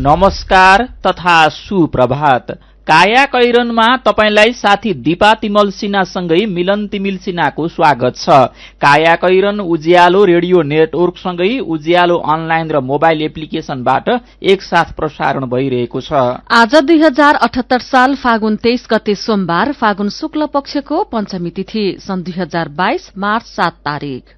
नमस्कार तथा सुप्रभात। काया कैरनमा तपाईलाई साथी दीपा तिमल सिन्हासँगै मिलन तिमिल सिन्हाको स्वागत छ। काया कैरन उज्यालो रेडियो नेटवर्कसँगै उज्यालो अनलाइन र मोबाइल एप्लिकेशनबाट एकसाथ प्रसारण भइरहेको छ। आज 2078 साल फागुन 23 गते सोमबार, फागुन शुक्ल पक्षको पञ्चमी तिथि, सन् 2022 मार्च 7 तारिक।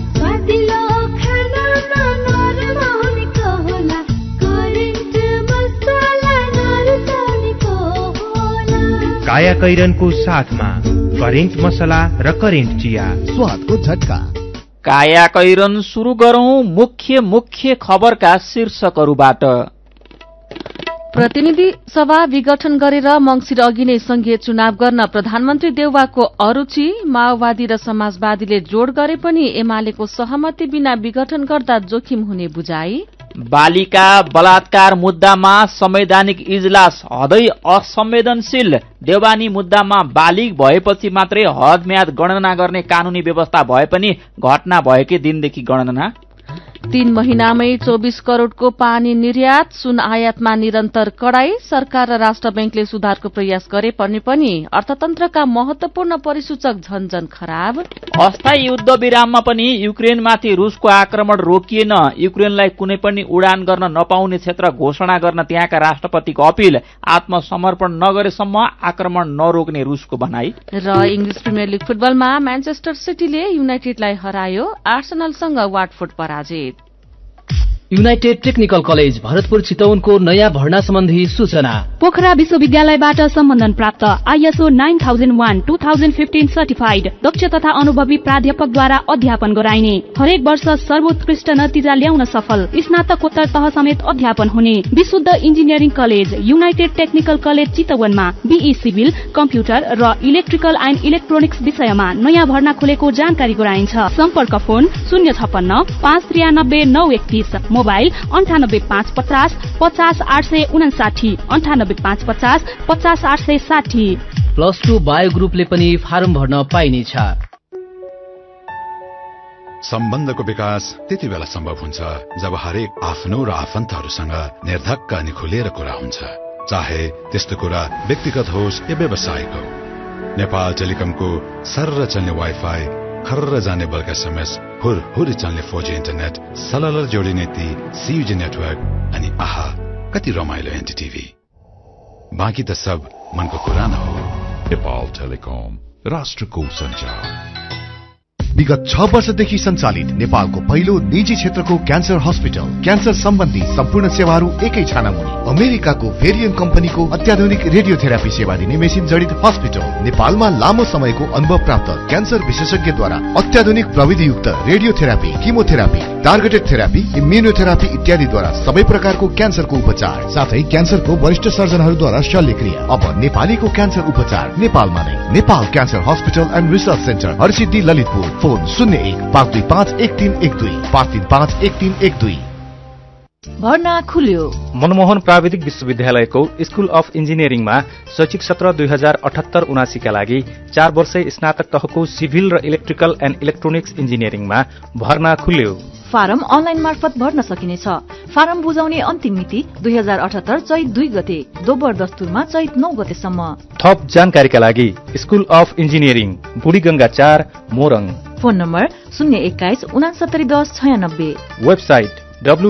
काया कैरनको साथमा करेन्ट मसला र करेन्ट चिया, स्वादको झट्का। काया कैरन सुरु गरौं मुख्य खबरका शीर्षकहरूबाट। प्रतिनिधि सभा विघटन गरेर मंसिर अघि नै संघीय चुनाव गर्न प्रधानमन्त्री देउवाको अरूचि। माओवादी र समाजवादीले जोड़ गरे पनि एमालेको सहमति बिना विघटन गर्दा जोखिम हुने बुझाइ। बालिका बलात्कार मुद्दामा संवैधानिक इजलास हदै असंवेदनशील। देवानी मुद्दामा बालिग भएपछि मात्रै हद म्याद गणना गर्ने कानूनी व्यवस्था भए पनि घटना भएकै दिनदेखि गणना। 3 महिनामै 24 करोड़को पानी निर्यात। सुन आयातमा निरन्तर कडाई। सरकार र राष्ट्र बैंकले सुधारको प्रयास गरे पनि अर्थतन्त्रका महत्वपूर्ण परिसूचक झनझन खराब। अस्थायी युद्ध विराममा पनि युक्रेनमाथि रुसको आक्रमण रोकिएन। युक्रेनलाई कुनै पनि उडान गर्न नपाउने क्षेत्र घोषणा गर्न त्यहाँका राष्ट्रपतिको अपील। आत्मसमर्पण नगरेसम्म आक्रमण नरोक्ने रुसको भनाई। र इंग्लिश प्रिमियर लीग फुटबलमा म्यान्चेस्टर सिटीले युनाइटेडलाई हरायो। आर्सेनलसँग वाटफोर्ड पराजित। युनाइटेड टेक्निकल कलेज भरतपुर चितवनको नयाँ भर्ना सम्बन्धी सूचना। पोखरा विश्वविद्यालयबाट सम्बन्धन प्राप्त ISO 9001-2015 सर्टिफाइड दक्ष तथा अनुभवी प्राध्यापकद्वारा अध्यापन गराइने। हरेक वर्ष सर्वोत्कृष्ट नतिजा ल्याउन सफल स्नातकोत्तर तह समेत अध्यापन हुने विशुद्ध engineering college United technical college चितवनमा BE सिभिल, कम्प्युटर र इलेक्ट्रिकल एन्ड इलेक्ट्रोनिक्स विषयमा नयाँ भर्ना खुलेको जानकारी गराइन्छ। सम्पर्क फोन 056 593 931, मोबाइल 98550 50 859, 98550 50 860। +2 बायो ग्रुपले पनि फारम भर्न पाइनेछ। सम्बन्धको विकास त्यति बेला सम्भव हुन्छ जब हरेक आफ्नो र आफन्तहरूसँग निर्धक्क अनि खुलेर कुरा हुन्छ, चाहे त्यस्तो कुरा व्यक्तिगत होस् या व्यावसायिक हो। नेपाल टेलिकमको सर्र चल्ने वाइफाई, खर्र जाने बल्क SMS, हुर चल्ने 4G इन्टरनेट, सलल जोडिने ती CUG नेटवर्क अनि आहा कति रमाइलो NTTV। बाँकी त सब मनको कुरा न हो। नेपाल टेलिकम, राष्ट्रको सञ्चार। विगत 6 वर्षदेखि सञ्चालित नेपालको पहिलो निजी क्षेत्रको क्यान्सर हस्पिटल। क्यान्सर सम्बन्धी सम्पूर्ण सेवाहरू एकै छानामुनि। अमेरिकाको भेरियन कम्पनीको अत्याधुनिक रेडियोथेरापी सेवा दिने मेसिन जडित हस्पिटल। नेपालमा लामो समयको अनुभव प्राप्त क्यान्सर विशेषज्ञद्वारा अत्याधुनिक प्रविधियुक्त radiotherapy, chemotherapy, targeted therapy, immunotherapy इत्यादिद्वारा सबै प्रकारको क्यान्सरको उपचार, साथै क्यान्सरको वरिष्ठ सर्जनहरूद्वारा शल्यक्रिया। अब नेपालीको क्यान्सर उपचार नेपालमा नै। Nepal cancer hospital and research centre, Harsiddhi, Lalitpur. Phone 01 525 1312, 535 1312। भर्ना खुल्यो। मनमोहन प्राविधिक विश्वविद्यालयको स्कुल अफ इन्जिनियरिङमा शैक्षिक सत्र 2078-79 का लागि 4 वर्षे स्नातक तहको सिभिल र इलेक्ट्रिकल एन्ड इलेक्ट्रोनिक्स इन्जिनियरिङमा भर्ना खुल्यो। फारम अनलाइन मार्फत भर्न सकिनेछ। फारम बुझाउने अन्तिम मिति 2078 चैत 2 गते, दोब्बर दस्तुरमा चैत 9 गतेसम्म। थप जानकारीका लागि school of engineering, Budhiganga 4, Morang. Phone number 021 69 10 96। Website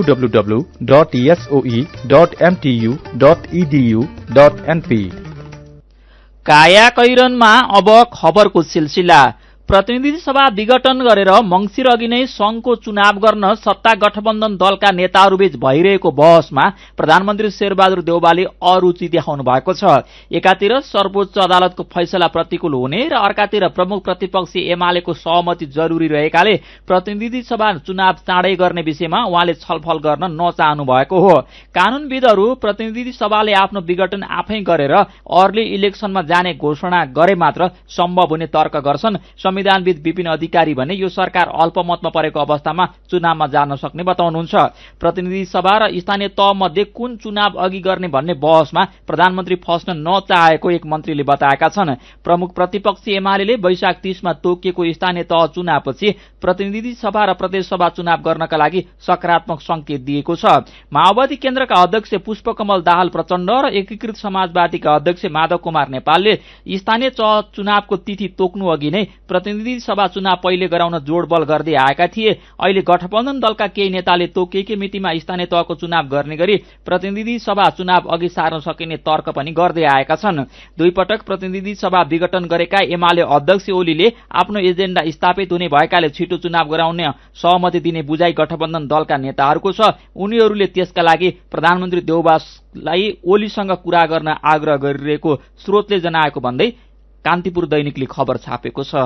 www.soe.mtu.edu.np। काया कैरनमा अब खबरको सिलसिला। प्रतिनिधि सभा विघटन गरेर मंसिर अघि नै संघको चुनाव गर्न सत्ता गठबन्धन दलका नेताहरूबीच भइरहेको बहसमा प्रधानमन्त्री शेरबहादुर देउवाले अरुचि देखाउनु भएको छ। एकातिर सर्वोच्च अदालतको फैसला प्रतिकूल हुने र अर्कातिर प्रमुख प्रतिपक्षी एमालेको सहमति जरुरी रहेकाले प्रतिनिधि सभा चुनाव चाँडै गर्ने विषयमा उहाँले छलफल गर्न नचाहनु भएको हो। कानूनविदहरू प्रतिनिधि सभाले आफ्नो विघटन आफै गरेर अर्ली इलेक्सनमा जाने घोषणा गरे मात्र सम्भव हुने तर्क गर्छन्। संविधानविद विपिन अधिकारी भने यो सरकार अल्पमतमा परेको अवस्थामा चुनावमा जान सक्ने बताउनुहुन्छ। प्रतिनिधि सभा र स्थानीय तह मध्ये कुन चुनाव अघि गर्ने भन्ने बहसमा प्रधानमन्त्री फस्न नचाहेको एक मन्त्रीले बताएका छन्। प्रमुख प्रतिपक्षी एमाले वैशाख 30 मा तोकिएको स्थानीय तह चुनावपछि प्रतिनिधि सभा र प्रदेश सभा चुनाव गर्नका लागि सकारात्मक संकेत दिएको छ। माओवादी केन्द्रका अध्यक्ष पुष्पकमल दाहाल प्रचण्ड र एकीकृत समाजवादीका अध्यक्ष माधव कुमार नेपालले स्थानीय चुनावको तिथि तोक्नु अघि नै प्रतिनिधि सभा चुनाव पहिले गराउन जोडबल गर्दै आएका थिए। अहिले गठबन्धन दलका केही नेताले तोकिएकै मितिमा स्थानीय तहको चुनाव गर्ने गरी प्रतिनिधि सभा चुनाव अघि सार्न सकिने तर्क पनि गर्दै आएका छन्। दुई पटक प्रतिनिधि सभा विघटन गरेका एमाले अध्यक्ष ओलीले आफ्नो एजेन्डा स्थापित हुने भएकाले छिटो चुनाव गराउने सहमति दिने बुझाइ गठबन्धन दलका नेताहरूको छ। उनीहरूले त्यसका लागि प्रधानमन्त्री देउबालाई ओलीसँग कुरा गर्न आग्रह गरिरहेको स्रोतले जनाएको भन्दै कान्तिपुर दैनिकले खबर छापेको छ।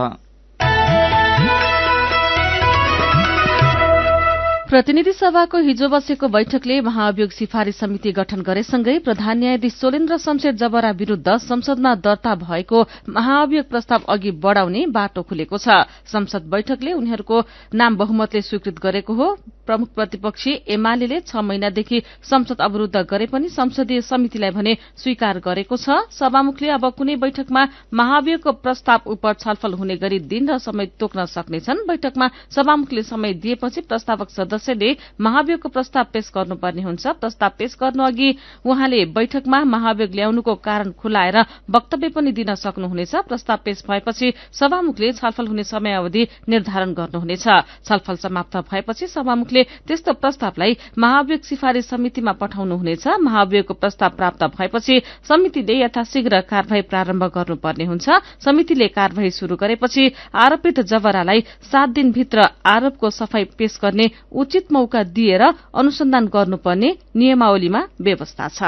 प्रतिनिधि सभाको हिजो बसेको बैठकले महाभियोग सिफारिश समिति गठन गरेसँगै प्रधान न्यायाधीश सोलेन्द्र शमशेर जबरा विरूद्ध संसदमा दर्ता भएको महाभियोग प्रस्ताव अघि बढ़ाउने बाटो खुलेको छ। संसद बैठकले उनीहरूको नाम बहुमतले स्वीकृत गरेको हो। प्रमुख प्रतिपक्षी एमाले 6 महिनादेखि संसद अवरूद्ध गरे पनि संसदीय समितिलाई भने स्वीकार गरेको छ। सभामुखले अब कुनै बैठकमा महाभियोगको प्रस्ताव उप छलफल हुने गरी दिन र समय तोक्न सक्नेछन्। बैठकमा सभामुखले समय दिएपछि प्रस्तावक सदस्यले महाभियोगको प्रस्ताव पेश गर्नुपर्ने हुन्छ। प्रस्ताव पेश गर्नु अघि उहाँले बैठकमा महाभियोग ल्याउनुको कारण खुलाएर वक्तव्य पनि दिन सक्नुहुनेछ। प्रस्ताव पेश भएपछि सभामुखले छलफल हुने समयावधि निर्धारण गर्नुहुनेछ। छलफल समाप्त भएपछि सभामुखले त्यस्तो प्रस्तावलाई महाभियोग सिफारिश समितिमा पठाउनुहुनेछ। महाभियोगको प्रस्ताव प्राप्त भएपछि समितिले यथाशीघ्र कार्यवाही प्रारम्भ गर्नुपर्ने हुन्छ। समितिले कार्यवाही शुरू गरेपछि आरोपित जबरालाई 7 दिनभित्र आरोपको सफाई पेश गर्ने उचित मौका दिएर अनुसन्धान गर्नुपर्ने नियमावलीमा व्यवस्था छ।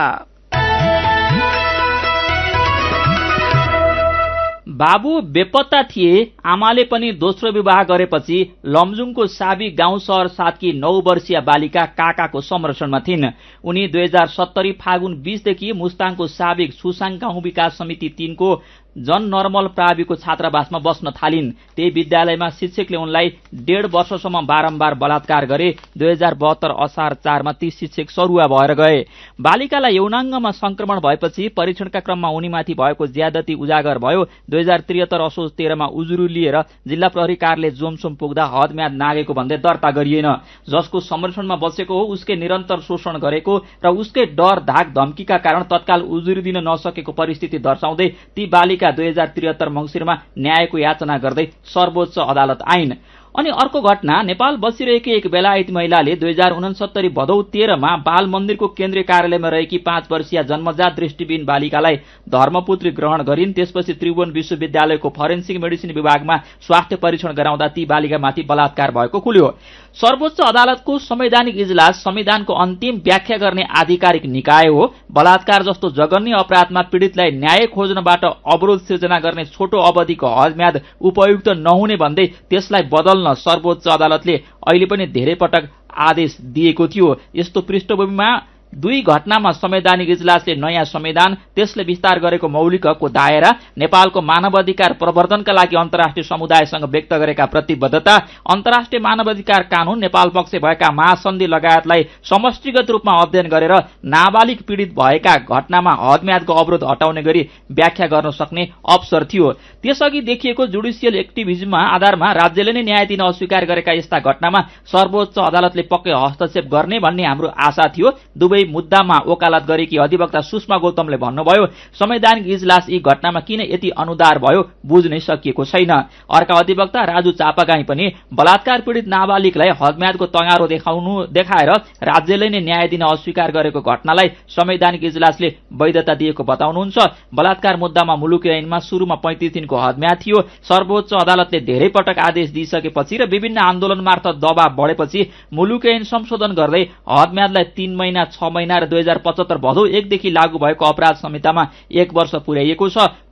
बाबु बेपत्ता थिए। आमाले पनि दोस्रो विवाह गरेपछि लमजुङको साबी गाउँ शहर 7 की 9 वर्षीय बालिका काकाको संरक्षणमा थिइन्। उनी 2070 फागुन 20 देखि मुस्ताङको साबिक सुसाङ गाउँ विकास समिति 3 को जन नर्मल प्राविको छात्रावासमा बस्न थालिन्। त्यही विद्यालयमा शिक्षकले उनलाई 1.5 वर्षसम्म बारम्बार बलात्कार गरे। 2072 असार 4 मा ती शिक्षक सरुवा भएर गए। बालिकालाई यौनाङ्गमा संक्रमण भएपछि परीक्षणका क्रममा उनीमाथि भएको ज्यादती उजागर भयो। 2073 असोज 13 मा उजुरी लिएर जिल्ला प्रहरी कार्यालय जोमसोम पुग्दा हदम्याद नागेको भन्दै दर्ता गरिएन। जसको संरक्षणमा बसेको हो उसकै निरन्तर शोषण गरेको र उसकै डर धाक धम्कीका कारण तत्काल उजुरी दिन नसकेको परिस्थिति दर्शाउँदै ती बालिका 2073 मंसिरमा न्यायको याचना गर्दै सर्वोच्च अदालत आइन्। अनि अर्को घटना, नेपाल बसिरहेकी एक बेलायती महिलाले 2069 भदौ 13 मा बाल मन्दिरको केन्द्रीय कार्यालयमा रहेकी 5 वर्षीय जन्मजात दृष्टिविहीन बालिकालाई धर्मपुत्री ग्रहण गरिन्। त्यसपछि त्रिभुवन विश्वविद्यालयको फरेन्सिक मेडिसिन विभागमा स्वास्थ्य परीक्षण गराउँदा ती बालिकामाथि बलात्कार भएको खुल्यो। सर्वोच्च अदालतको संवैधानिक इजलास संविधानको अन्तिम व्याख्या गर्ने आधिकारिक निकाय हो। बलात्कार जस्तो जघन्य अपराधमा पीड़ितलाई न्याय खोज्नबाट अवरोध सिर्जना गर्ने छोटो अवधिको हदम्याद उपयुक्त नहुने भन्दै त्यसलाई बदल्न सर्वोच्च अदालतले अहिले पनि धेरै पटक आदेश दिएको थियो। यस्तो पृष्ठभूमिमा 2 घटनामा संवैधानिक इजलासले नयाँ संविधान, त्यसले विस्तार गरेको मौलिक हकको दायरा, नेपालको मानवाधिकार प्रवर्धनका लागि अन्तर्राष्ट्रिय समुदायसँग व्यक्त गरेका प्रतिबद्धता, अन्तर्राष्ट्रिय मानवाधिकार कानून, नेपाल पक्ष भएका महासन्धि लगायतलाई समष्टिगत रूपमा अध्ययन गरेर नाबालिग पीड़ित भएका घटनामा हदम्यादको अवरोध हटाउने गरी व्याख्या गर्न सक्ने अवसर थियो। त्यसअघि देखिएको जुडिसियल एक्टिभिजममा आधारमा राज्यले नै न्याय दिन अस्वीकार गरेका यस्ता घटनामा सर्वोच्च अदालतले पक्कै हस्तक्षेप गर्ने भन्ने हाम्रो आशा थियो। दुवै मुद्दामा वकालत गरेकी अधिवक्ता सुषमा गौतमले भन्नुभयो, संवैधानिक इजलास यी घटनामा किन यति अनुदार भयो बुझ्नै सकिएको छैन। अर्का अधिवक्ता राजु चापागाई पनि बलात्कार पीड़ित नाबालिगलाई हदम्यादको तगारो देखाएर राज्यले नै न्याय दिन अस्वीकार गरेको घटनालाई संवैधानिक इजलासले वैधता दिएको बताउनुहुन्छ। बलात्कार मुद्दामा मुलुकी ऐनमा सुरुमा 35 दिनको हदम्याद थियो। सर्वोच्च अदालतले धेरै पटक आदेश दिइसकेपछि र विभिन्न आन्दोलन मार्फत दबाव बढेपछि मुलुकी ऐन संशोधन गर्दै हदम्यादलाई 3 महिना, 6 महिना र 2075 भदौ 1 देखि लागू भएको अपराध संहितामा 1 वर्ष पुर्याइएको छ।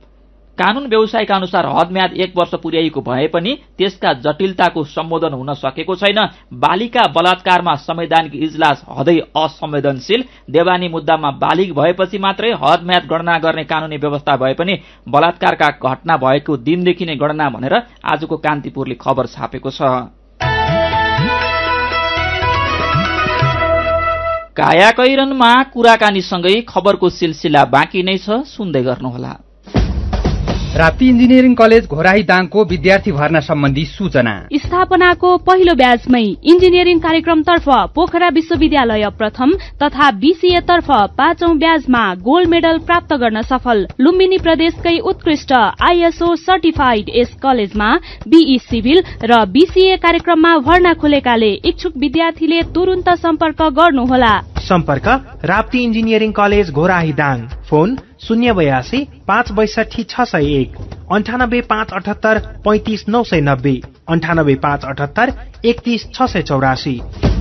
कानून व्यवसायका अनुसार हदम्याद 1 वर्ष पुर्याइएको भए पनि त्यसका जटिलताको सम्बोधन हुन सकेको छैन। बालिका बलात्कारमा संवैधानिक इजलास हदै असंवेदनशील। देवानी मुद्दामा बालिग भएपछि मात्रै हदम्याद गणना गर्ने कानूनी व्यवस्था भए पनि बलात्कारका घटना भएको दिनदेखि नै गणना भनेर आजको कान्तिपुरले खबर छापेको छ। कायाकैरनमा कुराकानीसँगै खबरको सिलसिला बाँकी नै छ, सुन्दै गर्नुहोला। राप्ती इन्जिनियरिङ कलेज घोराही दाङको विद्यार्थी भर्ना सम्बन्धी सूचना। स्थापनाको पहिलो ब्याजमै इन्जिनियरिङ कार्यक्रमतर्फ पोखरा विश्वविद्यालय प्रथम तथा बीसीए तर्फ 5औं ब्याजमा गोल्ड मेडल प्राप्त गर्न सफल। लुम्बिनी प्रदेशकै उत्कृष्ट आईएसओ सर्टिफाइड यस कलेजमा बीई सिभिल र बीसीए कार्यक्रममा भर्ना खुलेकाले इच्छुक विद्यार्थीले तुरुन्त सम्पर्क गर्नुहोला। सम्पर्क Rapti engineering college Ghorahi Dang. Phone 082 562 601 98 578 35 990 98 578 31 684।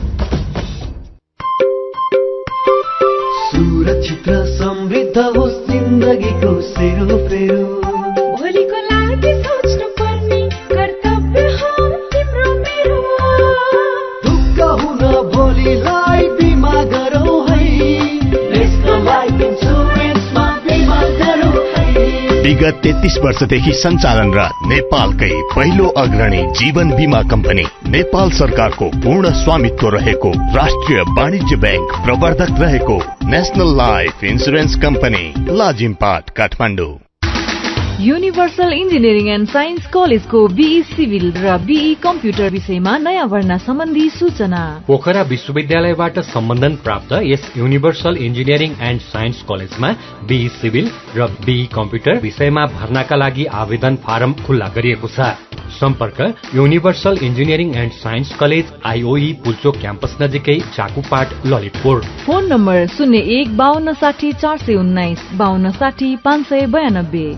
सुरक्षित र समृद्ध होस् जिन्दगीको सेरोफेरो। भोलिको लागि सोच्नु पर्ने कर्तव्य हो तिम्रो मेरो। ढुक्क हुन भोलिलाई बिमा गरौँ है। नेशनल लाइफ इन्सुरेन्समा बिमा गरौँ है। विगत 33 वर्षदेखि सञ्चालनरत नेपालकै पहिलो अग्रणी जीवन बीमा कम्पनी नेपाल सरकारको पूर्ण स्वामित्व रहेको राष्ट्रिय वाणिज्य बैंक प्रवर्धक रहेको national life insurance company Lazimpat Kathmandu. Universal engineering and science कलेजको बीई सिभिल र बीई कम्प्युटर विषयमा नयाँ भर्ना सम्बन्धी सूचना। पोखरा विश्वविद्यालयबाट सम्बन्धन प्राप्त यस युनिभर्सल इन्जिनियरिङ एन्ड साइन्स कलेजमा बीई सिभिल र बीई कम्प्युटर विषयमा भर्नाका लागि आवेदन फारम खुल्ला गरिएको छ। सम्पर्क universal engineering and science college IOE Pulchowk campus नजिकै चाकुपाट ललितपुर। Phone number 01 52 60 419 52 60 592।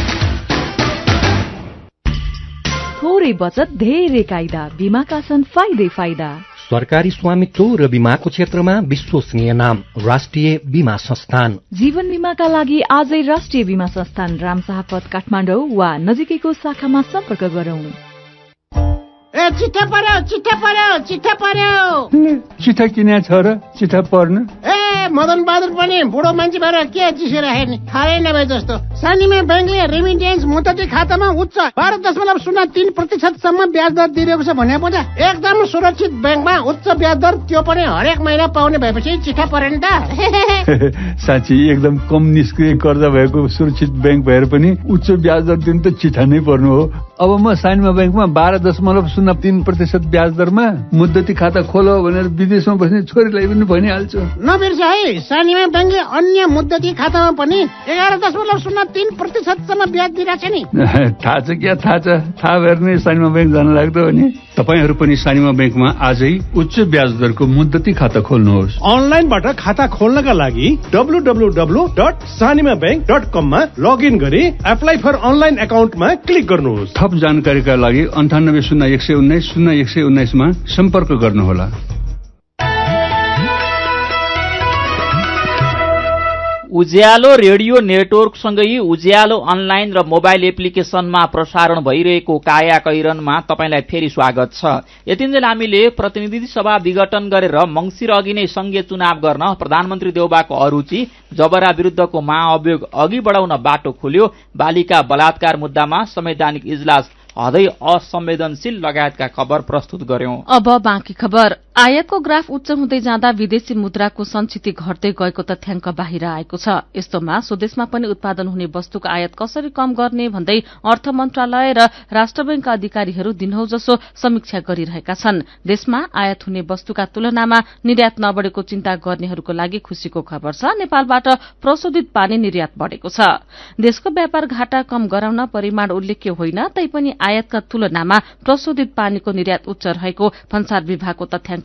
थोरै बचत धेरै कायदा, बीमाका छन् फाइदै फाइदा। सरकारी स्वामित्व र बीमाको क्षेत्रमा विश्वसनीय नाम राष्ट्रिय बीमा संस्थान। जीवन बीमाका लागि आजै राष्ट्रिय बीमा संस्थान रामशाहपथ काठमाडौँ वा नजिकैको शाखामा सम्पर्क गरौं। चिठा पर्यो। चिठा किन छ र चिठा पर्नु? मदन बहादुर पनि बुढो मान्छे भएर के चिसिरहेको नि थाहै नभए जस्तो। सानीमा ब्याङ्कले रेमिटेन्स मुद्दती खातामा उच्च 12.03% सम्म ब्याज दर दिइरहेको छ भने पो एकदम सुरक्षित ब्याङ्कमा उच्च ब्याज दर, त्यो पनि हरेक महिना पाउने भएपछि चिठा परेन त। साँच्ची एकदम कम निष्क्रिय कर्जा भएको सुरक्षित ब्याङ्क भएर पनि उच्च ब्याज दर दिनु त चिठा नै पर्नु हो। अब म सानीमा ब्याङ्कमा 12.03% ब्याज दरमा मुद्दती खाता खोलो भनेर विदेशमा बस्ने छोरीलाई पनि भनिहाल्छु। नबिर्स है, सानीमा ब्याङ्कले अन्य मुद्दती खातामा पनि 11.03% सम्म ब्याज दिइरहेछ नि। थाहा छ क्या, थाहा छ। थाहा भएर नै सानीमा ब्याङ्क जान लाग्दो हो नि। तपाईहरू पनि सानीमा ब्याङ्कमा आजै उच्च ब्याज दरको मुद्दती खाता खोल्नुहोस्। अनलाइनबाट खाता खोल्नका लागि www.sanimabank.com मा लगइन गरी एप्लाई फर अनलाइन एकाउन्टमा क्लिक गर्नुहोस्। थप जानकारीका लागि 980119 मा सम्पर्क गर्नुहोला। उज्यालो रेडियो नेटवर्कसँगै उज्यालो अनलाइन र मोबाइल एप्लिकेशनमा प्रसारण भइरहेको काया कैरनमा तपाईलाई फेरि स्वागत छ। यतिन्जेल हामीले प्रतिनिधि सभा विघटन गरेर मंसिर अघि नै संघीय चुनाव गर्न प्रधानमन्त्री देउबाको अरुचि, जबरा विरुद्धको महाअभियोग अघि बढाउन बाटो खोल्यो, बालिका बलात्कार मुद्दामा संवैधानिक इजलास हदै असंवेदनशील लगायतका खबर प्रस्तुत गर्यौं। अब बाँकी खबर। आयातको ग्राफ उच्च हुँदै जाँदा विदेशी मुद्राको संचिति घट्दै गएको तथ्याङ्क बाहिर आएको छ। यस्तोमा स्वदेशमा पनि उत्पादन हुने वस्तुको आयात कसरी कम गर्ने भन्दै अर्थ मन्त्रालय र राष्ट्र बैंकका अधिकारीहरू दिनहौजसो समीक्षा गरिरहेका छन्। देशमा आयात हुने वस्तुका तुलनामा निर्यात नबढेको चिन्ता गर्नेहरूको लागि खुशीको खबर छ। नेपालबाट प्रशोधित पानी निर्यात बढेको छ। देशको व्यापार घाटा कम गराउन परिमाण उल्लेख्य होइन, तैपनि आयातका तुलनामा प्रशोधित पानीको निर्यात उच्च रहेको भन्सार विभागको तथ्याङ्क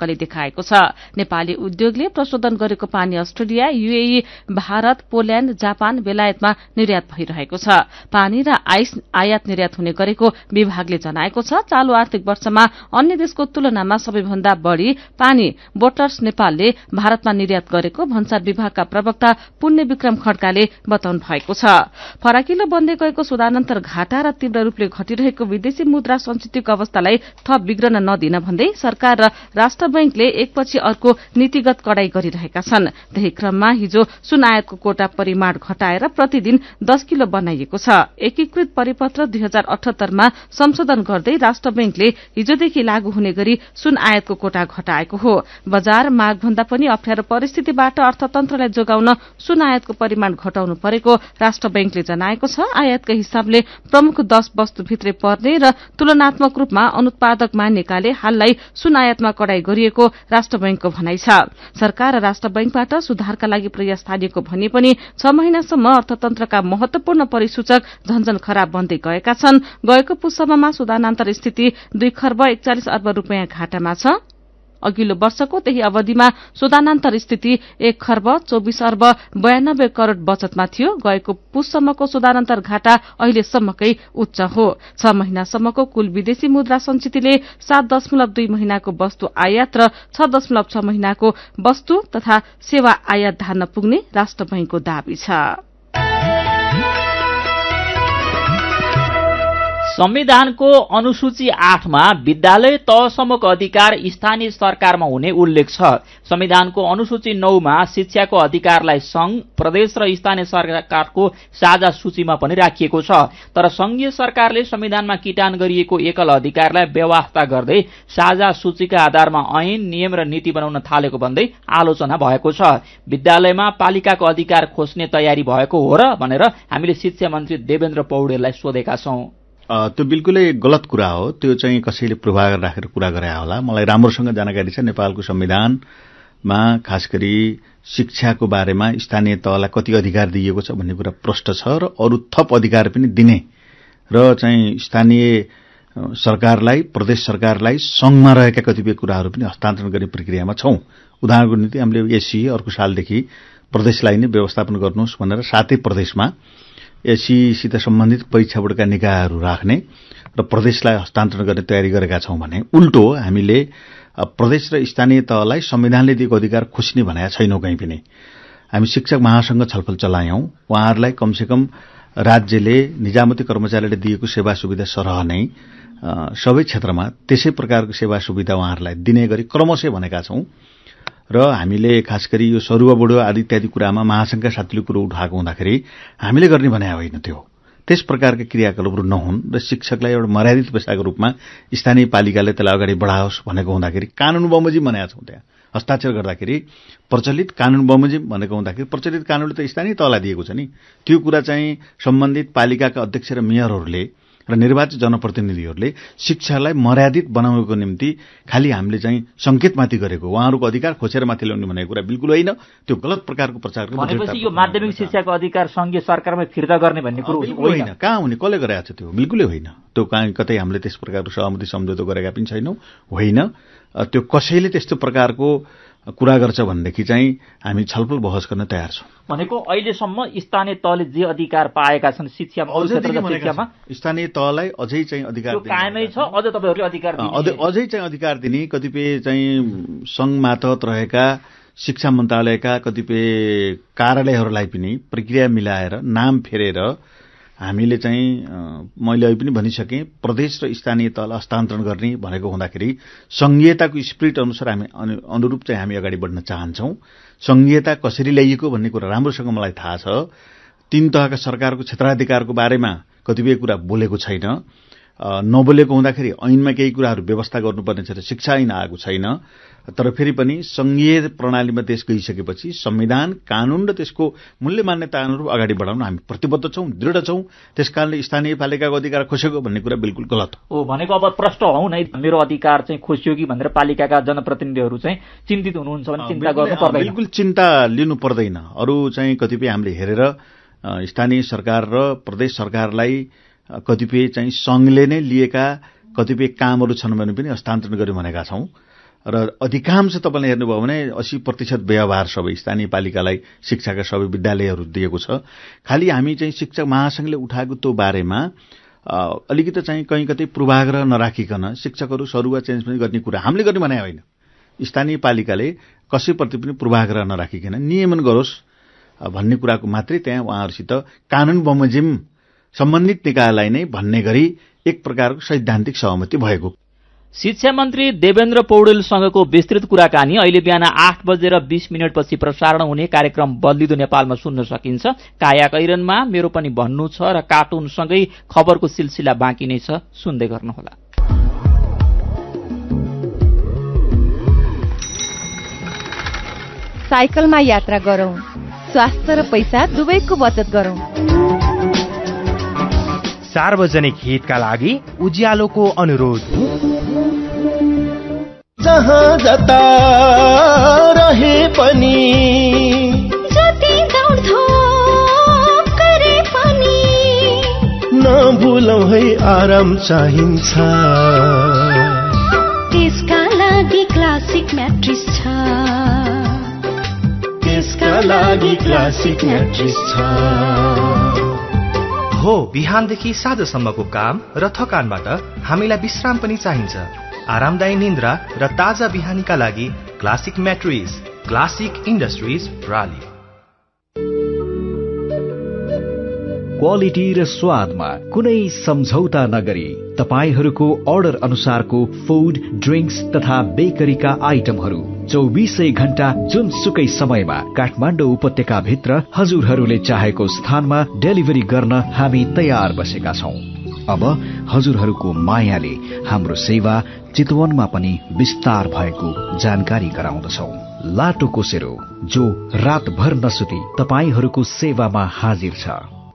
आँकले देखाएको छ। नेपाली उद्योगले प्रशोधन गरेको पानी Australia, UAE, Bharat, Poland, Japan, बेलायतमा निर्यात भइरहेको छ। पानी र आइस आयात निर्यात हुने गरेको विभागले जनाएको छ। चालू आर्थिक वर्षमा अन्य देशको तुलनामा सबैभन्दा बढ़ी पानी बोटलर्स नेपालले भारतमा निर्यात गरेको भन्सार विभागका प्रवक्ता पुण्य विक्रम खड्काले बताउनु भएको छ। फराकिलो बन्दै गएको सुधानन्तर घाटा र तीव्र रूपले घटिरहेको विदेशी मुद्रा संचितको अवस्थालाई थप बिग्रन नदिन भन्दै सरकार र राष्ट्र बैंकले एकपछि अर्को नीतिगत कडाई गरिरहेका छन्। त्यही क्रममा हिजो सुन आयातको कोटा परिमाण घटाएर प्रतिदिन 10 किलो बनाइएको छ। एकीकृत परिपत्र 2078 मा संशोधन गर्दै राष्ट्र बैंकले हिजोदेखि लागू हुने गरी सुन आयातको कोटा घटाएको हो। बजार मागभन्दा पनि अप्ठ्यारो परिस्थितिबाट अर्थतन्त्रलाई जोगाउन सुन आयातको परिमाण घटाउनु परेको राष्ट्र बैंकले जनाएको छ। आयातका हिसाबले प्रमुख 10 वस्तुभित्रै पर्ने र तुलनात्मक रूपमा अनुत्पादक मान्यकाले हाललाई सुन आयातमा कडाई गरिएको राष्ट्र बैंकको भनाइ छ। सरकार र राष्ट्र बैंकबाट सुधारका लागि प्रयास थालिएको भने पनि 6 महिनासम्म अर्थतन्त्रका महत्वपूर्ण परिसूचक झन्झन खराब बन्दै गएका छन्। गएको पुससम्ममा सुधानान्तर स्थिति 2 खर्ब 41 अर्ब रूपियाँ घाटामा छ। अघिल्लो वर्षको त्यही अवधिमा सुधानान्तर स्थिति 1 खर्ब 24 अर्ब 92 करोड़ बचतमा थियो। गएको पुससम्मको सुधानान्तर घाटा अहिलेसम्मकै उच्च हो। 6 महिनासम्मको कुल विदेशी मुद्रा संचितले 7.2 महिनाको वस्तु आयात र 6.6 महिनाको वस्तु तथा सेवा आयात धान्न पुग्ने राष्ट्र बैंकको दावी छ। संविधानको अनुसूची 8 मा विद्यालय तहसम्मको अधिकार स्थानीय सरकारमा हुने उल्लेख छ। संविधानको अनुसूची 9 मा शिक्षाको अधिकारलाई संघ, प्रदेश र स्थानीय सरकारको साझा सूचीमा पनि राखिएको छ। तर संघीय सरकारले संविधानमा किटान गरिएको एकल अधिकारलाई व्यवस्था गर्दै साझा सूचीका आधारमा ऐन, नियम र नीति बनाउन थालेको भन्दै आलोचना भएको छ। विद्यालयमा पालिकाको अधिकार खोज्ने तयारी भएको हो र भनेर हामीले शिक्षा मन्त्री देवेन्द्र पौडेललाई सोधेका छौं। त्यो बिल्कुलै गलत कुरा हो। त्यो चाहिँ कसैले पूर्वाग्रह राखेर कुरा गरे होला। मलाई राम्रोसँग जानकारी छ नेपालको संविधानमा खास गरी शिक्षाको बारेमा स्थानीय तहलाई कति अधिकार दिएको छ भन्ने कुरा प्रष्ट छ र अरू थप अधिकार पनि दिने र चाहिँ स्थानीय सरकारलाई, प्रदेश सरकारलाई संघमा रहेका कतिपय कुराहरू पनि हस्तान्तरण गर्ने प्रक्रियामा छौं। उदाहरणको निम्ति हामीले एससी अर्को सालदेखि प्रदेशलाई नै व्यवस्थापन गर्नुहोस् भनेर 7 प्रदेशमा एससीसित सम्बन्धित परीक्षा बोर्डका निकायहरू राख्ने र प्रदेशलाई हस्तान्तरण गर्ने तयारी गरेका छौं भने उल्टो हामीले प्रदेश र स्थानीय तहलाई संविधानले दिएको अधिकार खोज्ने भनेका छैनौं। कहीँ पनि हामी शिक्षक महासंघ छलफल चलायौं। उहाँहरूलाई कमसेकम राज्यले निजामती कर्मचारीले दिएको सेवा सुविधा सरह नै सबै क्षेत्रमा त्यसै प्रकारको सेवा सुविधा उहाँहरूलाई दिने गरी क्रमशः भनेका छौं। र हामीले खास गरी यो सरुवा बढुवा आदि इत्यादि कुरामा महासंघका साथीले कुरो उठाएको हुँदाखेरि हामीले गर्ने भने होइन। त्यो त्यस प्रकारका क्रियाकलापहरू नहुन् र शिक्षकलाई एउटा मर्यादित पेशाको रूपमा स्थानीय पालिकाले त्यसलाई अगाडि बढाओस् भनेको हुँदाखेरि कानून बमोजिम भनेका छौं। त्यहाँ हस्ताक्षर गर्दाखेरि प्रचलित कानून बमोजिम भनेको हुँदाखेरि प्रचलित कानूनले त स्थानीय तहलाई दिएको छ नि। त्यो कुरा चाहिँ सम्बन्धित पालिकाका अध्यक्ष र मेयरहरूले र निर्वाचित जनप्रतिनिधिहरूले शिक्षालाई मर्यादित बनाउनको निम्ति खालि हामीले चाहिँ संकेत माथि गरेको, उहाँहरूको अधिकार खोजेर माथि ल्याउने भनेको कुरा बिल्कुल होइन। त्यो गलत प्रकारको प्रचार भनेपछि यो माध्यमिक शिक्षाको अधिकार संघीय सरकारमै फिर्ता गर्ने भन्ने कुरो होइन। कहाँ हुने, कसले गरेको छ? त्यो बिल्कुलै होइन। त्यो कतै हामीले त्यस प्रकारको सहमति सम्झौता गरेका पनि छैनौं। होइन, त्यो कसैले त्यस्तो प्रकारको कुरा गर्छ भनेदेखि चाहिँ हामी छलफल बहस गर्न तयार छौं। भनेको अहिलेसम्म स्थानीय तहले जे अधिकार पाएका छन् शिक्षामा, अरू क्षेत्रका शिक्षामा स्थानीय तहलाई अझै चाहिँ अधिकार कायमै छ। अझ तपाईहरुले अधिकार दिने, अझै चाहिँ अधिकार दिने कतिपय चाहिँ संघ मातहत रहेका शिक्षा मन्त्रालयका कतिपय कार्यालयहरूलाई पनि प्रक्रिया मिलाएर नाम फेरेर हामीले चाहिँ मैले अहिले पनि भनिसकेँ प्रदेश र स्थानीय तहलाई हस्तान्तरण गर्ने भनेको हुँदाखेरि संघीयताको स्पिरिट अनुसार हामी अनुरूप चाहिँ हामी अगाडि बढ्न चाहन्छौं। संघीयता कसरी ल्याइएको भन्ने कुरा राम्रोसँग मलाई थाहा छ। 3 तहका सरकारको क्षेत्राधिकारको बारेमा कतिपय कुरा बोलेको छैन। नबोलेको हुँदाखेरि ऐनमा केही कुराहरू व्यवस्था गर्नुपर्ने छ। शिक्षा ऐन आएको छैन। तर फेरि पनि संघीय प्रणालीमा देश गइसकेपछि संविधान, कानून र त्यसको मूल्य मान्यता अनुरूप अगाडि बढाउन हामी प्रतिबद्ध छौं, दृढ छौं। त्यसकारणले स्थानीय पालिकाको अधिकार खोसेको भन्ने कुरा बिल्कुल गलत हो। भनेको अब प्रष्ट हौ नै, मेरो अधिकार चाहिँ खोसियो कि भनेर पालिकाका जनप्रतिनिधिहरू चाहिँ चिन्तित हुनुहुन्छ भने चिन्ता गर्नु पर्दैन। बिल्कुल चिन्ता लिनु पर्दैन। अरू चाहिँ कतिपय हामीले हेरेर स्थानीय सरकार र प्रदेश सरकारलाई कतिपय चाहिँ संघले नै लिएका कतिपय कामहरू छन् भने पनि हस्तान्तरण गर्यो भनेका छौं। र अधिकांश तपाईँले हेर्नुभयो भने 80% व्यवहार सबै स्थानीय पालिकालाई शिक्षाका सबै विद्यालयहरू दिएको छ। खालि हामी चाहिँ शिक्षक महासंघले उठाएको त्यो बारेमा अलिकति चाहिँ कहीँ कतै पूर्वाग्रह नराखिकन शिक्षकहरू सरुवा चेन्ज पनि गर्ने कुरा हामीले गर्ने भने होइन। स्थानीय पालिकाले कसैप्रति पनि पूर्वाग्रह नराखिकन नियमन गरोस् भन्ने कुराको मात्रै त्यहाँ उहाँहरूसित कानून बमोजिम सम्बन्धित निकायलाई नै भन्ने गरी एक प्रकारको सैद्धान्तिक सहमति भएको। शिक्षा मन्त्री देवेन्द्र पौडेलसँगको विस्तृत कुराकानी अहिले बिहान 8:20 प्रसारण हुने कार्यक्रम बदलिदो नेपालमा सुन्न सकिन्छ। काया कैरनमा मेरो पनि भन्नु छ र कार्टुनसँगै खबरको सिलसिला बाँकी नै छ, सुन्दै गर्नुहोला। साइकलमा यात्रा गरौं, स्वास्थ्य र पैसा दुवैको बचत गरौं। सार्वजनिक हितका लागि उज्यालोको अनुरोध। जहाँ जता रहे पनि जति दौडधोप गरे पनि नभुलौ है आराम चाहिन्छ। त्यसका लागि क्लासिक म्याट्रेस छ, त्यसका लागि क्लासिक म्याट्रेस छ। हो बिहानदेखि साँझसम्मको काम र थकानबाट हामीलाई विश्राम पनि चाहिन्छ। आरामदायी निन्द्रा र ताजा बिहानीका लागि क्लासिक म्याट्रेस, क्लासिक इन्डस्ट्रिज प्राली। क्वालिटी र स्वादमा कुनै सम्झौता नगरी तपाईहरूको अर्डर अनुसारको फूड, ड्रिंक्स तथा बेकरीका आइटमहरू 24 घण्टा जुनसुकै समयमा काठमाडौँ उपत्यकाभित्र हजुरहरूले चाहेको स्थानमा डेलिभरी गर्न हामी तयार बसेका छौं। अब हजुरहरूको मायाले हाम्रो सेवा चितवनमा पनि विस्तार भएको जानकारी गराउँदछौं। लाटो कोसेरो, जो रातभर नसुती तपाईहरूको सेवामा हाजिर छ।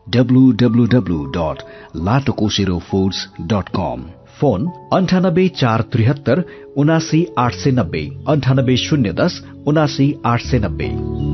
www.latokoserofoods.com। फोन 98 473 79890 98 010 79 890।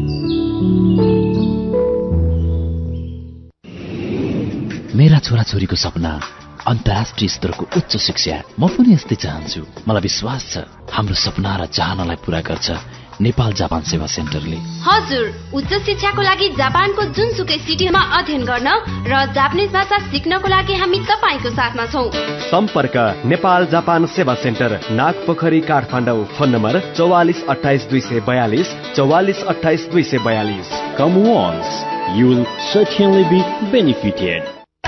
मेरा छोराछोरीको सपना अन्तर्राष्ट्रिय स्तरको उच्च शिक्षा। म पनि यस्तै चाहन्छु। मलाई विश्वास छ हाम्रो सपना र चाहनालाई पूरा गर्छ नेपाल जापान सेवा सेन्टरले। हजुर, उच्च शिक्षाको लागि जापानको जुनसुकै सिटीमा अध्ययन गर्न र जापानिज भाषा सिक्नको लागि हामी तपाईको साथमा छौं। सम्पर्क नेपाल जापान सेवा center, Nagpokhari, Kathmandu. Phone number 44 28 242 44 28 242। Come once, you will certainly be benefited.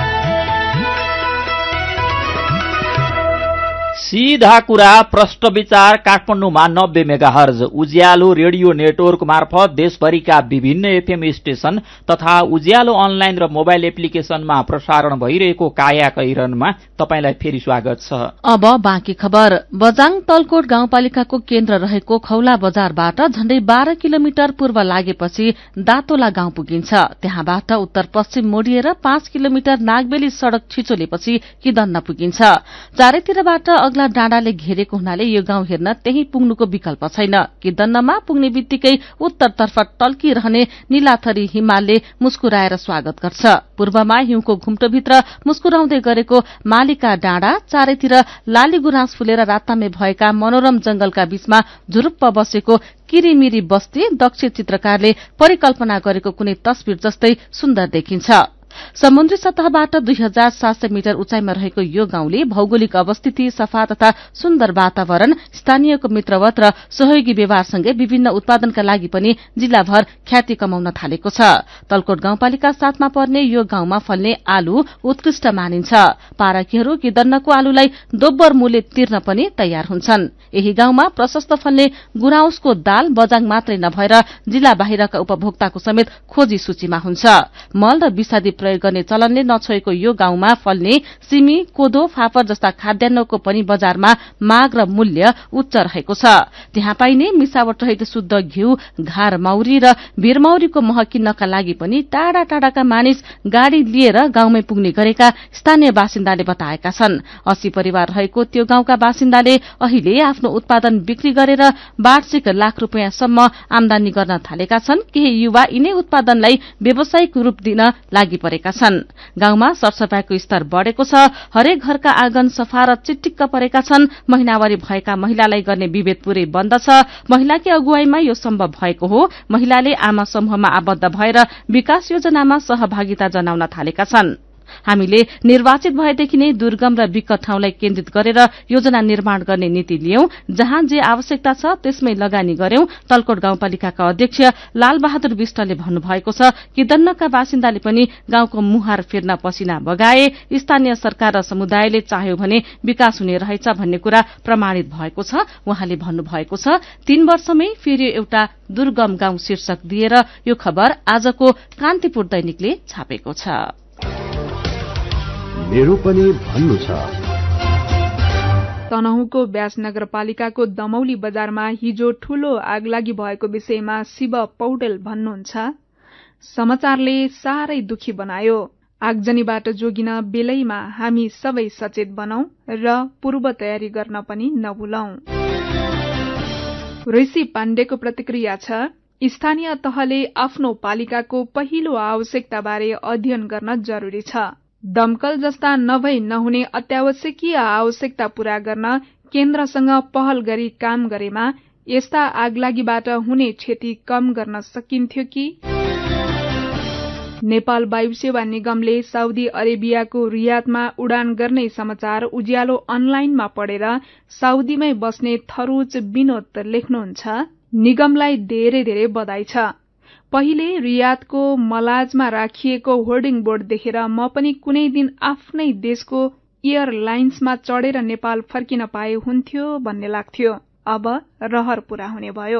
सीधा कुरा, प्रष्ट विचार, काठमाडौँमा 90 मेगाहर्ज उज्यालो रेडियो नेटवर्क मार्फत देशभरिका विभिन्न एफएम स्टेशन तथा उज्यालो अनलाइन र मोबाइल एप्लिकेशनमा प्रसारण भइरहेको काया कैरनमा तपाईलाई फेरि स्वागत छ। अब बाँकी खबर। बजाङ तलकोट गाउँपालिकाको केन्द्र रहेको खौला बजारबाट झण्डै 12 किलोमिटर पूर्व लागेपछि दातोला गाउँ पुगिन्छ। त्यहाँबाट उत्तर पश्चिम मोडिएर 5 किलोमिटर नागबेली सड़क छिचोलेपछि किदन्न पुगिन्छ। चारैतिरबाट अग्ला डाँडाले घेरेको हुनाले यो गाउँ हेर्न त्यही पुग्नुको विकल्प छैन। किदन्नमा पुग्ने बित्तिकै उत्तरतर्फ टल्किरहने नीलाथरी हिमालले मुस्कुराएर स्वागत गर्छ। पूर्वमा हिउँको घुम्टोभित्र मुस्कुराउँदै गरेको मालिका डाँडा, चारैतिर लाली गुराँस फुलेर रातामे भएका मनोरम जंगलका बीचमा झुरुप्प बसेको किरिमिरी बस्ती दक्ष चित्रकारले परिकल्पना गरेको कुनै तस्बिर जस्तै सुन्दर देखिन्छ। समुद्री सतहबाट 2700 मिटर उचाइमा रहेको यो गाउँले भौगोलिक अवस्थिति, सफा तथा सुन्दर वातावरण, स्थानीयको मित्रवत र सहयोगी व्यवहारसँगै विभिन्न उत्पादनका लागि पनि जिल्लाभर ख्याति कमाउन थालेको छ। तलकोट गाउँपालिका 7 मा पर्ने यो गाउँमा फल्ने आलु उत्कृष्ट मानिन्छ। पारकीहरू किदन्नको आलुलाई दोब्बर मूल्य तिर्न पनि तयार हुन्छन्। यही गाउँमा प्रशस्त फल्ने गुराउँसको दाल बजाङ मात्रै नभएर जिल्ला बाहिरका उपभोक्ताको समेत खोजी सूचीमा हुन्छ। मल र विषादी प्रयोग गर्ने चलनले नछोएको यो गाउँमा फल्ने सिमी, कोदो, फापर जस्ता खाद्यान्नको पनि बजारमा माग र मूल्य उच्च रहेको छ। त्यहाँ पाइने मिसावट रहित शुद्ध घिउ, घार मौरी र भिरमौरीको मह किन्नका लागि पनि टाढा टाढाका मानिस गाड़ी लिएर गाउँमै पुग्ने गरेका स्थानीय बासिन्दाले बताएका छन्। 80 परिवार रहेको त्यो गाउँका बासिन्दाले अहिले आफ्नो उत्पादन बिक्री गरेर वार्षिक लाख रुपियाँसम्म आमदानी गर्न थालेका छन्। केही युवा यिनै उत्पादनलाई व्यावसायिक रूप दिन लागि परेका गरेका छन्। गाउँमा सरसफाईको स्तर बढ़ेको छ। हरेक घरका आँगन सफा र चिटिक्क परेका छन्। महिनावारी भएका महिलालाई गर्ने विभेद पूरै बन्द छ। महिलाकै अगुवाईमा यो सम्भव भएको हो। महिलाले आमा समूहमा आबद्ध भएर विकास योजनामा सहभागिता जनाउन थालेका छन्। हामीले निर्वाचित भएदेखि नै दुर्गम र विकट ठाउँलाई केन्द्रित गरेर योजना निर्माण गर्ने नीति लियौं। जहाँ जे आवश्यकता छ त्यसमै लगानी गर्यौं। तलकोट गाउँपालिकाका अध्यक्ष लालबहादुर विष्टले भन्नुभएको छ। किदन्नका बासिन्दाले पनि गाउँको मुहार फेर्न पसिना बगाए। स्थानीय सरकार र समुदायले चाह्यो भने विकास हुने रहेछ भन्ने कुरा प्रमाणित भएको छ। उहाँले भन्नुभएको छ 3 वर्षमै फेरि एउटा दुर्गम गाउँ शीर्षक दिएर यो खबर आजको कान्तिपुर दैनिकले छापेको छ। मेरो पनि भन्नु छ। तनहुँको व्यास नगरपालिकाको दमौली बजारमा हिजो ठूलो आगलागी भएको विषयमा शिव पौडेल भन्नुहुन्छ, समाचारले साह्रै दुखी बनायो। आगजनीबाट जोगिन बेलैमा हामी सबै सचेत बनौं र पूर्व तयारी गर्न पनि नभुलौं। ऋषि पाण्डेको प्रतिक्रिया छ, स्थानीय तहले आफ्नो पालिकाको पहिलो आवश्यकताबारे अध्ययन गर्न जरुरी छ। दमकल जस्ता नभई नहुने अत्यावश्यकीय आवश्यकता पूरा गर्न केन्द्रसँग पहल गरी काम गरेमा यस्ता आगलागीबाट हुने क्षति कम गर्न सकिन्थ्यो कि? नेपाल वायु सेवा निगमले साउदी अरेबियाको रियादमा उडान गर्ने समाचार उज्यालो अनलाइनमा पढेर साउदीमै बस्ने थरूच विनोद लेख्नुहुन्छ, निगमलाई धेरै धेरै बधाई छ। पहिले रियादको मलाजमा राखिएको होर्डिङ बोर्ड देखेर म पनि कुनै दिन आफ्नै देशको एयरलाइन्समा चढेर नेपाल फर्किन पाए हुन्थ्यो भन्ने लाग्थ्यो। अब रहर पूरा हुने भयो।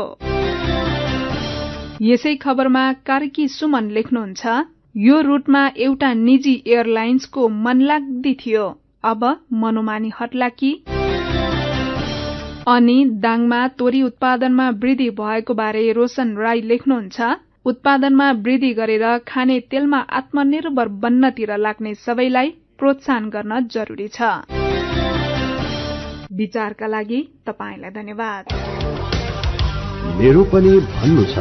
यसै खबरमा कार्की सुमन लेख्नुहुन्छ, यो रूटमा एउटा निजी एयरलाइन्सको मनलाग्दी थियो, अब मनोमानी हट्ला कि? अनि दाङमा तोरी उत्पादनमा वृद्धि भएको बारे रोशन राई लेख्नुहुन्छ, उत्पादनमा वृद्धि गरेर खाने तेलमा आत्मनिर्भर बन्नतिर लाग्ने सबैलाई प्रोत्साहन गर्न जरुरी छ। विचारका लागि तपाईलाई धन्यवाद। मेरो पनि भन्नु छ।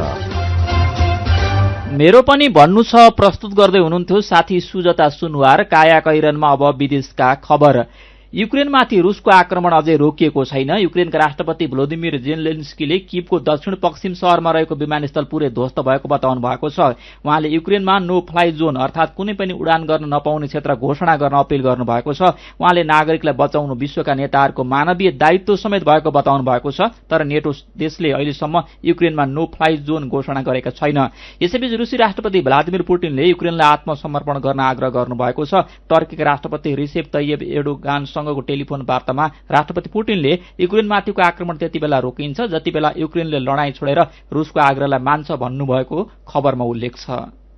मेरो पनि भन्नु छ प्रस्तुत गर्दै हुनुहुन्थ्यो साथी सुजता सुनवार। काया कैरनमा अब विदेशका खबर। युक्रेनमाथि रुसको आक्रमण अझै रोकिएको छैन। युक्रेनका राष्ट्रपति भ्लोदिमिर जेलेन्स्कीले कीवको दक्षिण पश्चिम शहरमा रहेको विमानस्थल पूरै ध्वस्त भएको बताउनु भएको छ। उहाँले युक्रेनमा नो फ्लाइ जोन अर्थात कुनै पनि उडान गर्न नपाउने क्षेत्र घोषणा गर्न अपील गर्नुभएको छ। उहाँले नागरिकलाई बचाउनु विश्वका नेताहरूको मानवीय दायित्व समेत भएको बताउनु भएको छ। तर नेटो देशले अहिलेसम्म युक्रेनमा नो फ्लाइ जोन घोषणा गरेका छैन। यसैबीच रुसी राष्ट्रपति भ्लादिमिर पुटिनले युक्रेनलाई आत्मसमर्पण गर्न आग्रह गर्नुभएको छ। टर्कीका राष्ट्रपति रिसेप तय्यब एर्डोगान सँगको टेलिफोन वार्तामा राष्ट्रपति पुटिनले युक्रेनमाथिको आक्रमण त्यति बेला रोकिन्छ जति बेला युक्रेनले लडाईँ छोडेर रुसको आग्रहलाई मान्छ भन्नुभएको खबरमा उल्लेख छ।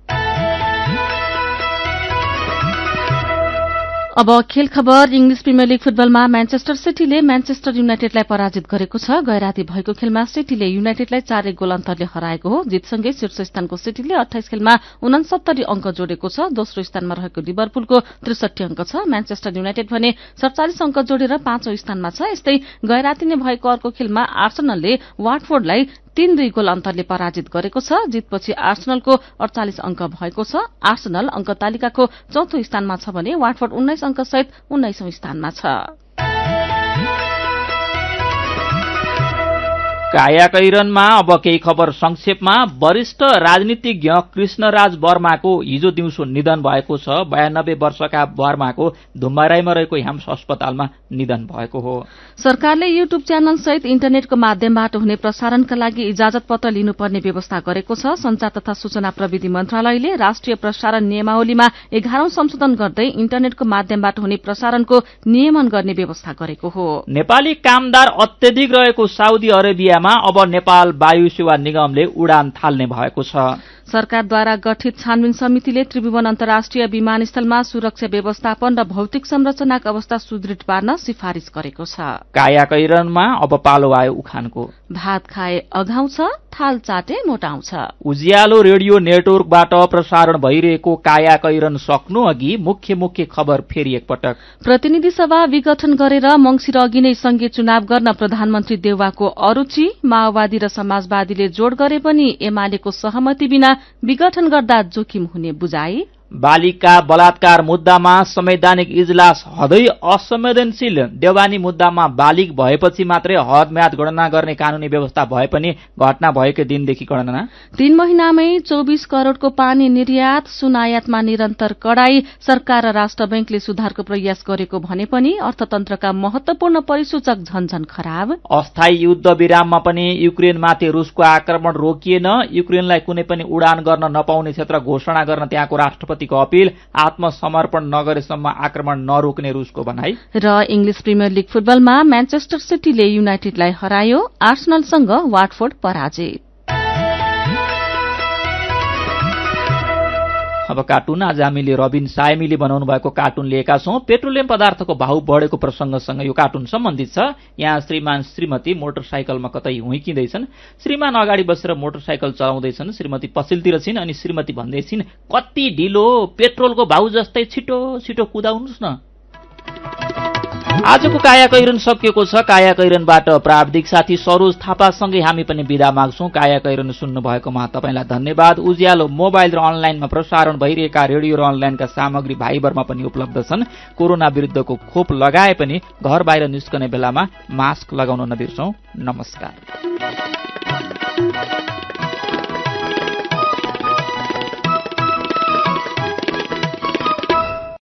अब खेल खबर। इंग्लिश प्रिमियर लीग फुटबलमा म्यान्चेस्टर सिटीले म्यान्चेस्टर युनाइटेडलाई पराजित गरेको छ। गैराती भएको खेलमा सिटीले युनाइटेडलाई 4-1 गोल अन्तरले हराएको हो। जितसँगै शीर्ष स्थानको सिटीले 28 खेलमा 69 अंक जोडेको छ। दोस्रो स्थानमा रहेको लिभरपुलको 63 अंक छ। म्यान्चेस्टर युनाइटेड भने 47 अंक जोडेर 5औं स्थानमा छ। यस्तै गैराती नै भएको अर्को खेलमा आर्सेनलले वाटफोर्डलाई 3-2 गोल अन्तरले पराजित गरेको छ। जितपछि आर्सेनलको 48 अंक भएको छ। आर्सेनल अंक तालिकाको 4थो स्थानमा छ भने वाटफोर्ड 19 अंक सहित 19औं स्थानमा छ। कायाकैरनमा अब केही खबर संक्षेपमा। वरिष्ठ राजनीतिज्ञ कृष्णराज वर्माको हिजो दिउँसो निधन भएको छ। 92 वर्षका वर्माको धुम्बाराईमा रहेको ह्याम्स अस्पतालमा निधन भएको हो। सरकारले युट्युब च्यानल सहित इन्टरनेटको माध्यमबाट हुने प्रसारणका लागि इजाजत पत्र लिनुपर्ने व्यवस्था गरेको छ। संचार तथा सूचना प्रविधि मन्त्रालयले राष्ट्रिय प्रसारण नियमावलीमा 11औं संशोधन गर्दै इन्टरनेटको माध्यमबाट हुने प्रसारणको नियमन गर्ने व्यवस्था गरेको हो। नेपाली कामदार अत्यधिक रहेको साउदी अरेबिया अब नेपाल वायु सेवा निगमले उडान थाल्ने भएको छ। सरकारद्वारा गठित छानबिन समितिले त्रिभुवन अन्तर्राष्ट्रिय विमानस्थलमा सुरक्षा व्यवस्थापन र भौतिक संरचनाको अवस्था सुदृढ पार्न सिफारिश गरेको छ। कायाकैरनमा अब पालो आयो उखानको। भात खाए अघाउँछ, थाल चाटे मोटाउँछ। उज्यालो रेडियो नेटवर्कबाट प्रसारण भइरहेको कायाकैरन सक्नु अघि मुख्य खबर फेरि एकपटक। प्रतिनिधि सभा विघटन गरेर मंसिर अघि नै संघीय चुनाव गर्न प्रधानमन्त्री देउवाको अरूचि। माओवादी र समाजवादीले जोड़ गरे पनि एमालेको सहमति बिना विघटन गर्दा जोखिम हुने बुझाइ। बालिका बलात्कार मुद्दामा संवैधानिक इजलास हदै असंवेदनशील। देवानी मुद्दामा बालिग भएपछि मात्रै हद म्याद गणना गर्ने कानूनी व्यवस्था भए पनि घटना भएकै दिनदेखि गणना। 3 महिनामै 24 करोड़को पानी निर्यात, सुन आयातमा निरन्तर कडाई। सरकार र राष्ट्र बैंकले सुधारको प्रयास गरेको भने पनि अर्थतन्त्रका महत्वपूर्ण परिसूचक झनझन खराब। अस्थायी युद्ध विराममा पनि युक्रेनमाथि रुसको आक्रमण रोकिएन। युक्रेनलाई कुनै पनि उडान गर्न नपाउने क्षेत्र घोषणा गर्न त्यहाँको राष्ट्रपतिको अपील। आत्मसमर्पण नगरेसम्म आक्रमण नरोक्ने रुसको भनाई। र इंग्लिश प्रिमियर लीग फुटबलमा म्यान्चेस्टर सिटीले युनाइटेडलाई हरायो। आर्सेनलसँग वाटफोर्ड पराजित। अब कार्टुन। आज हामीले रबिन सायमीले बनाउनु भएको कार्टुन लिएका छौं। पेट्रोलियम पदार्थको भाउ बढेको प्रसंगसँग यो कार्टुन सम्बन्धित छ। यहाँ श्रीमान श्रीमती मोटरसाइकलमा कतै हुइकिँदैछन्। श्रीमान अगाडि बसेर मोटरसाइकल चलाउँदैछन्, श्रीमती पछिल्तिर छिन् अनि श्रीमती भन्दै छिन्, कति ढिलो, पेट्रोलको भाउ जस्तै छिटो छिटो कुदाउनुस् न। आजको काया कैरन सकिएको छ। काया कैरनबाट प्राविधिक साथी सरोज थापासँगै हामी पनि बिदा माग्छौं। काया कैरन सुन्नु भएकोमा तपाईलाई धन्यवाद। उज्यालो मोबाइल र अनलाइनमा प्रसारण भइरहेका रेडियो र अनलाइनका सामग्री भाइबरमा पनि उपलब्ध छन्। कोरोना विरुद्धको खोप लगाए पनि घर बाहिर निस्कने बेलामा मास्क लगाउन नबिर्सौं। नमस्कार।